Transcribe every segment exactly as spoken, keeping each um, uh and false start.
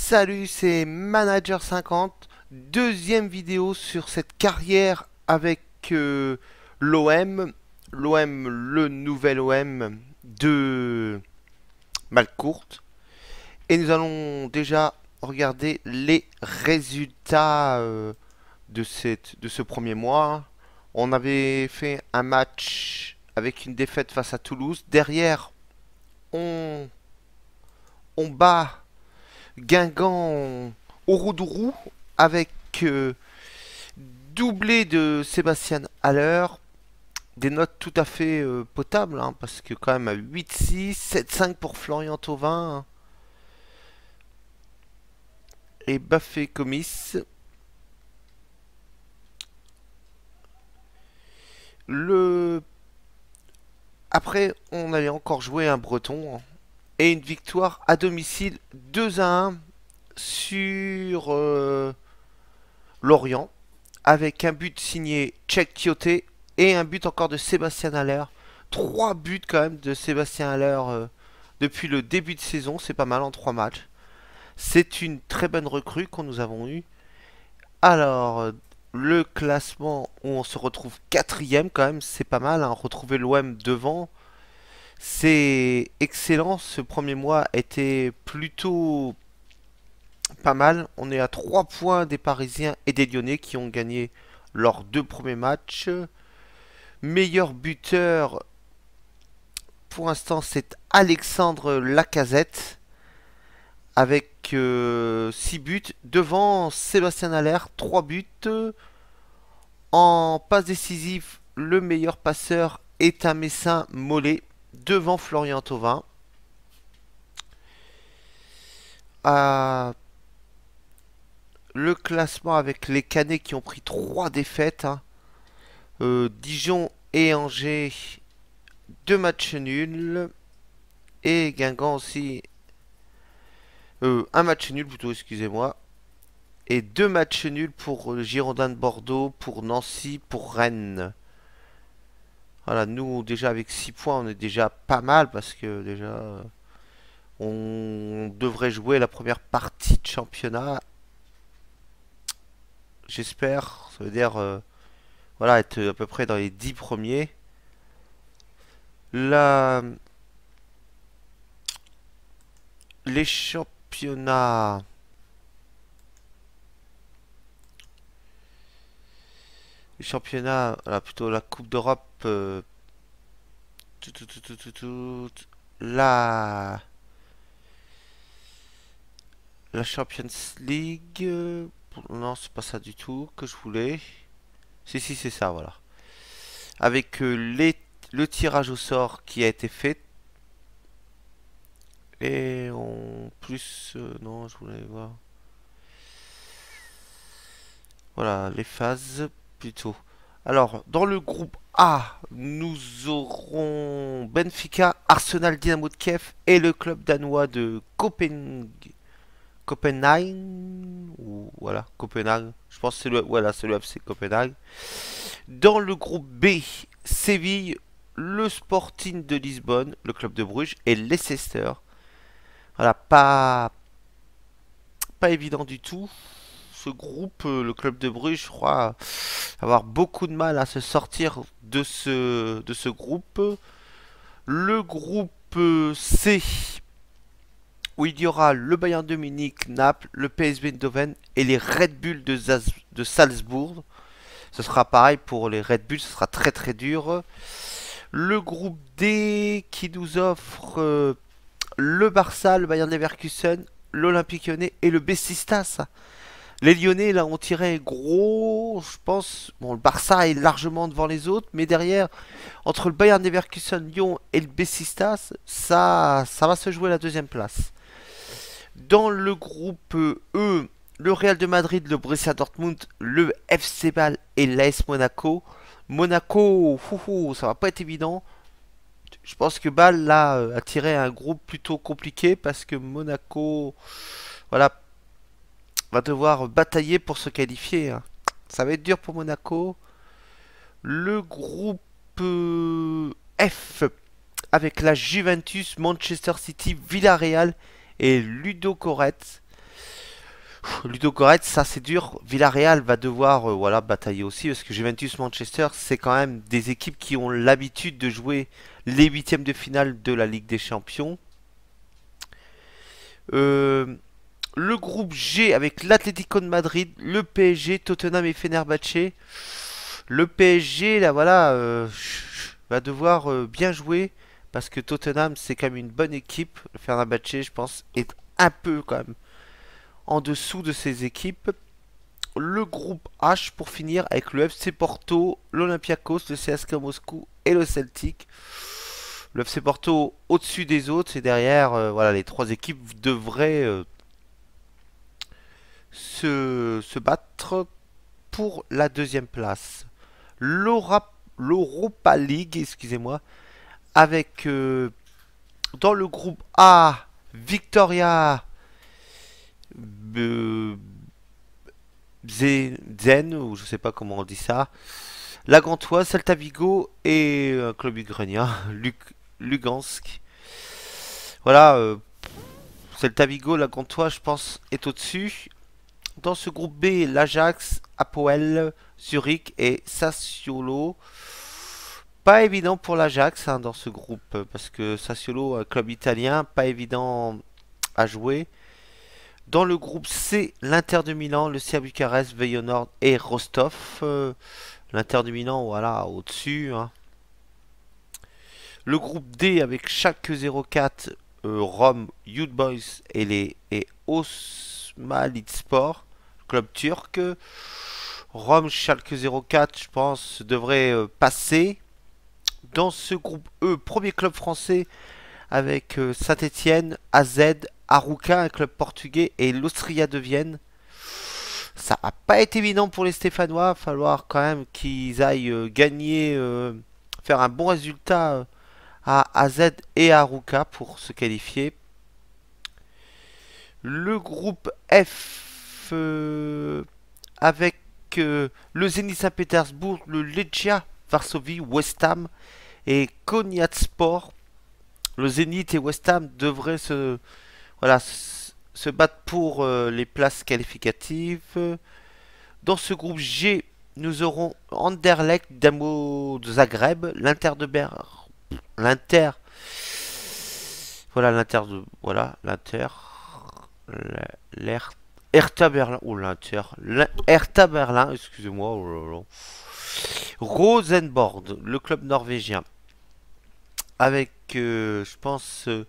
Salut, c'est Manager cinquante, deuxième vidéo sur cette carrière avec euh, l'O M, l'O M, le nouvel O M de Malcourt. Et nous allons déjà regarder les résultats euh, de, cette, de ce premier mois. On avait fait un match avec une défaite face à Toulouse. Derrière, on, on bat Guingamp au Roudourou avec euh, doublé de Sébastien Haller. Des notes tout à fait euh, potables, hein, parce que quand même à huit six, sept cinq pour Florian Thauvin, hein, et Baffé Comis. Le... Après, on allait encore jouer un Breton, hein, et une victoire à domicile deux à un sur euh, Lorient, avec un but signé Tchèque Kyoté et un but encore de Sébastien Haller. Trois buts quand même de Sébastien Haller euh, depuis le début de saison, c'est pas mal en trois matchs. C'est une très bonne recrue qu'on nous avons eue. Alors, euh, le classement où on se retrouve quatrième quand même, c'est pas mal, hein. Retrouver l'O M devant, c'est excellent. Ce premier mois était plutôt pas mal. On est à trois points des Parisiens et des Lyonnais qui ont gagné leurs deux premiers matchs. Meilleur buteur, pour l'instant, c'est Alexandre Lacazette avec euh, six buts. Devant Sébastien Haller, trois buts. En passe décisive, le meilleur passeur est un Messin Mollet devant Florian Thauvin. À le classement avec les Canets qui ont pris trois défaites, hein. Euh, Dijon et Angers, deux matchs nuls. Et Guingamp aussi, euh, un match nul plutôt, excusez-moi. Et deux matchs nuls pour le Girondin de Bordeaux, pour Nancy, pour Rennes. Voilà, nous déjà avec six points, on est déjà pas mal parce que déjà on devrait jouer la première partie de championnat. J'espère, ça veut dire euh, voilà, être à peu près dans les dix premiers. Là, les championnats. Les championnats, voilà, plutôt la Coupe d'Europe. Euh, tout, tout, tout, tout, tout, tout, la, la Champions League. euh, Non, c'est pas ça du tout que je voulais. Si, si, c'est ça, voilà. Avec euh, les, le tirage au sort qui a été fait. Et en plus, euh, non, je voulais voir. Voilà, les phases plutôt. Alors, dans le groupe A, nous aurons Benfica, Arsenal, Dynamo de Kiev et le club danois de Copenhague. Copenhague, ou voilà, Copenhague. Je pense que c'est le, voilà, c'est le F C Copenhague. Dans le groupe B, Séville, le Sporting de Lisbonne, le club de Bruges et Leicester. Voilà, pas pas évident du tout. Ce groupe, euh, le club de Bruges, je crois avoir beaucoup de mal à se sortir de ce, de ce groupe. Le groupe euh, C, où il y aura le Bayern de Munich, Naples, le P S V Eindhoven et les Red Bull de, Zaz- de Salzbourg. Ce sera pareil pour les Red Bull, ce sera très très dur. Le groupe D qui nous offre euh, le Barça, le Bayern Leverkusen, l'Olympique Lyonnais et le Besiktas. Les Lyonnais, là, ont tiré gros, je pense. Bon, le Barça est largement devant les autres, mais derrière, entre le Bayern Leverkusen, Lyon et le Besiktas, ça, ça va se jouer la deuxième place. Dans le groupe E, le Real de Madrid, le Borussia Dortmund, le F C Bâle et l'A S Monaco. Monaco, fou, ça va pas être évident. Je pense que Bâle, là, euh, a tiré un groupe plutôt compliqué parce que Monaco, voilà, va devoir batailler pour se qualifier, hein. Ça va être dur pour Monaco. Le groupe euh, F avec la Juventus, Manchester City, Villarreal et Ludo Goretz. Ludogorets, ça c'est dur. Villarreal va devoir euh, voilà, batailler aussi parce que Juventus Manchester, c'est quand même des équipes qui ont l'habitude de jouer les huitièmes de finale de la Ligue des Champions. Euh, le groupe G avec l'Atlético de Madrid, le P S G, Tottenham et Fenerbahçe. Le P S G, là voilà, euh, va devoir euh, bien jouer parce que Tottenham c'est quand même une bonne équipe. Le Fenerbahçe, je pense, est un peu quand même en dessous de ces équipes. Le groupe H pour finir avec le F C Porto, l'Olympiakos, le C S K A Moscou et le Celtic. Le F C Porto au-dessus des autres et derrière, euh, voilà, les trois équipes devraient euh, se, se battre pour la deuxième place. L'Europa League, excusez-moi, avec euh, dans le groupe A, Victoria, euh, Zen, ou je sais pas comment on dit ça, la Gantoise, Celta Vigo et euh, Club Ukrainien, Lugansk. Voilà, euh, Celta Vigo, la Gantoise, je pense, est au-dessus. Dans ce groupe B, l'Ajax, Apoel, Zurich et Sassuolo. Pas évident pour l'Ajax hein, dans ce groupe, parce que Sassuolo, un club italien, pas évident à jouer. Dans le groupe C, l'Inter de Milan, le C A Bucarest, Feyenoord et Rostov. Euh, L'Inter de Milan, voilà, au-dessus. Hein. Le groupe D avec Schalke zéro quatre, euh, Rome, Youth Boys et les et Osmalitspor, club turc. Rome, Schalke zéro quatre, je pense, devrait euh, passer. Dans ce groupe E, premier club français avec euh, Saint-Étienne, A Z, Arouca, un club portugais, et l'Austria de Vienne. Ça n'a pas été évident pour les Stéphanois. Il va falloir quand même qu'ils aillent euh, gagner, euh, faire un bon résultat euh, à A Z et à Arouca pour se qualifier. Le groupe F euh, avec euh, le Zénith Saint-Pétersbourg, le Legia Varsovie, West Ham et Konyaspor. Le Zénith et West Ham devraient se, voilà, se battre pour euh, les places qualificatives. Dans ce groupe G, nous aurons Anderlecht, Damo de Zagreb, l'Inter de Berlin, l'Inter, voilà l'Inter de, voilà l'Inter, l'Her- Hertha Berlin, ou l'Inter, Hertha Berlin, excusez-moi, oh là là. Rosenborg, le club norvégien, avec, euh, je pense, euh,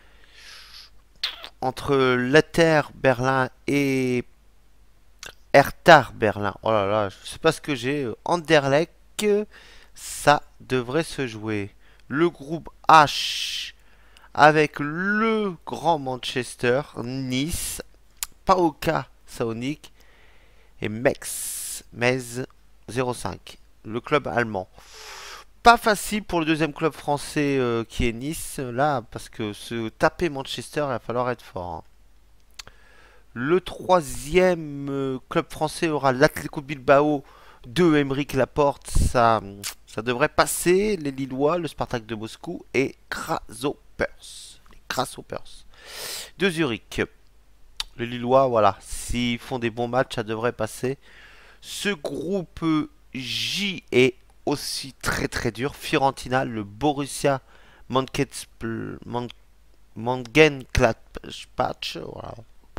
entre l'Inter Berlin et Hertha Berlin. Oh là là, je sais pas ce que j'ai. Anderlecht, ça devrait se jouer. Le groupe H avec le grand Manchester, Nice, Paoka Saonic et Metz, Metz zéro cinq. Le club allemand. Pas facile pour le deuxième club français euh, qui est Nice, là, parce que se taper Manchester, il va falloir être fort. Hein. Le troisième euh, club français aura l'Atlético Bilbao de Aymeric Laporte. Ça, ça devrait passer. Les Lillois, le Spartak de Moscou et Grasshoppers. Les Grasshoppers de Zurich. Les Lillois, voilà. S'ils font des bons matchs, ça devrait passer. Ce groupe J est aussi très très dur. Fiorentina, le Borussia Mönchengladbach, voilà.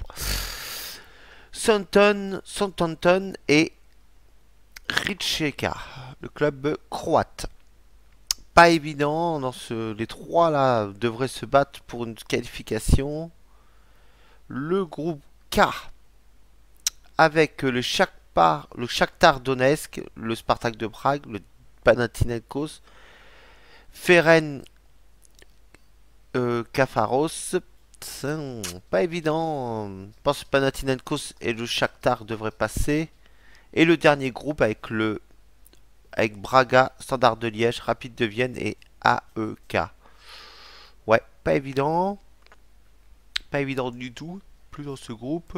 Southampton, Southampton et Rijeka, le club croate. Pas évident, dans ce, les trois là devraient se battre pour une qualification. Le groupe K avec le Shakhtar, le Shakhtar Donetsk, le Spartak de Prague, le Panathinaikos, Ferenc euh, Kafaros. Pas évident. Je pense que Panathinaikos et le Shakhtar devraient passer. Et le dernier groupe avec le avec Braga, Standard de Liège, Rapide de Vienne et A E K. Ouais, pas évident. Pas évident du tout. Plus dans ce groupe.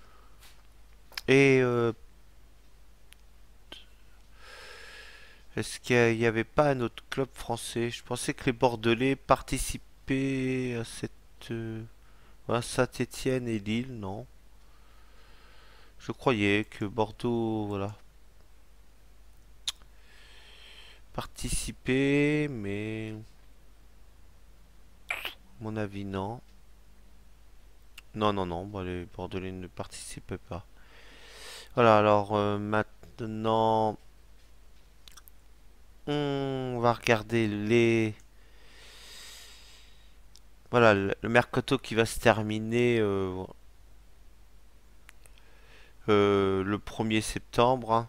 Et euh, est-ce qu'il n'y avait pas un autre club français? Je pensais que les Bordelais participaient à cette... Euh, voilà, Saint-Étienne et Lille, non. Je croyais que Bordeaux, voilà, participait, mais à mon avis non. Non, non, non, bon, les Bordelais ne participaient pas. Voilà, alors euh, maintenant, on va regarder les... Voilà, le, le mercato qui va se terminer euh, euh, le premier septembre, hein.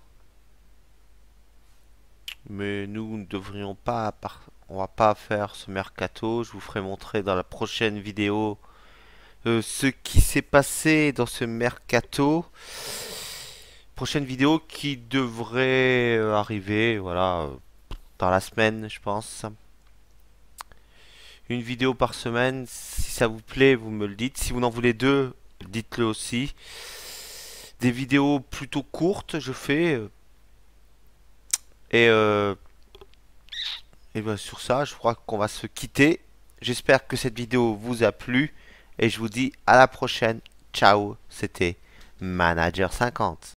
Mais nous ne devrions pas, par- on va pas faire ce mercato. Je vous ferai montrer dans la prochaine vidéo euh, ce qui s'est passé dans ce mercato. Prochaine vidéo qui devrait euh, arriver, voilà, euh, dans la semaine, je pense. Une vidéo par semaine. Si ça vous plaît, vous me le dites. Si vous en voulez deux, dites-le aussi. Des vidéos plutôt courtes, je fais. euh, Et, euh, et ben, sur ça, je crois qu'on va se quitter. J'espère que cette vidéo vous a plu. Et je vous dis à la prochaine. Ciao, c'était Manager cinquante.